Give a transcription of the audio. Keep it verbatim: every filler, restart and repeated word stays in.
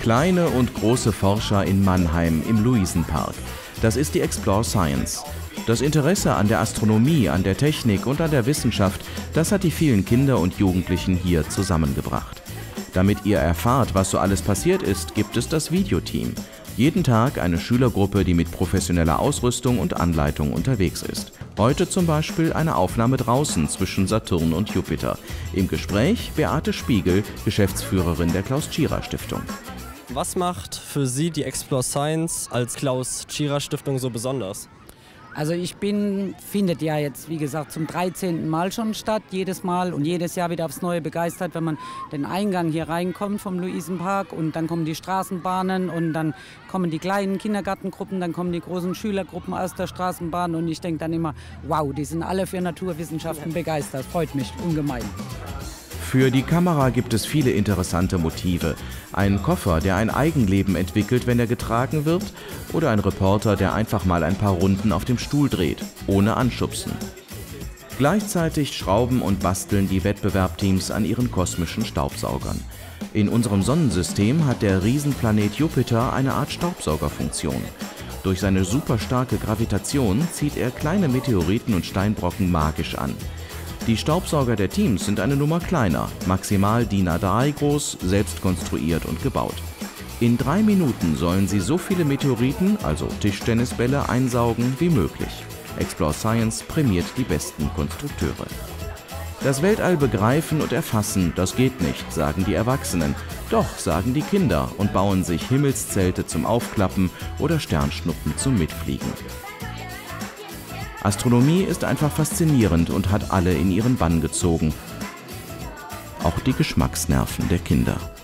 Kleine und große Forscher in Mannheim im Luisenpark. Das ist die Explore Science. Das Interesse an der Astronomie, an der Technik und an der Wissenschaft, das hat die vielen Kinder und Jugendlichen hier zusammengebracht. Damit ihr erfahrt, was so alles passiert ist, gibt es das Videoteam. Jeden Tag eine Schülergruppe, die mit professioneller Ausrüstung und Anleitung unterwegs ist. Heute zum Beispiel eine Aufnahme draußen zwischen Saturn und Jupiter. Im Gespräch Beate Spiegel, Geschäftsführerin der Klaus-Tschira-Stiftung. Was macht für Sie die Explore Science als Klaus-Tschira-Stiftung so besonders? Also ich bin, findet ja jetzt, wie gesagt, zum dreizehnten Mal schon statt, jedes Mal und jedes Jahr wieder aufs Neue begeistert, wenn man den Eingang hier reinkommt vom Luisenpark und dann kommen die Straßenbahnen und dann kommen die kleinen Kindergartengruppen, dann kommen die großen Schülergruppen aus der Straßenbahn und ich denke dann immer, wow, die sind alle für Naturwissenschaften begeistert, freut mich ungemein. Für die Kamera gibt es viele interessante Motive. Ein Koffer, der ein Eigenleben entwickelt, wenn er getragen wird, oder ein Reporter, der einfach mal ein paar Runden auf dem Stuhl dreht, ohne anschubsen. Gleichzeitig schrauben und basteln die Wettbewerbteams an ihren kosmischen Staubsaugern. In unserem Sonnensystem hat der Riesenplanet Jupiter eine Art Staubsaugerfunktion. Durch seine superstarke Gravitation zieht er kleine Meteoriten und Steinbrocken magisch an. Die Staubsauger der Teams sind eine Nummer kleiner, maximal D I N A drei groß, selbst konstruiert und gebaut. In drei Minuten sollen sie so viele Meteoriten, also Tischtennisbälle, einsaugen wie möglich. Explore Science prämiert die besten Konstrukteure. Das Weltall begreifen und erfassen, das geht nicht, sagen die Erwachsenen. Doch, sagen die Kinder und bauen sich Himmelszelte zum Aufklappen oder Sternschnuppen zum Mitfliegen. Astronomie ist einfach faszinierend und hat alle in ihren Bann gezogen. Auch die Geschmacksnerven der Kinder.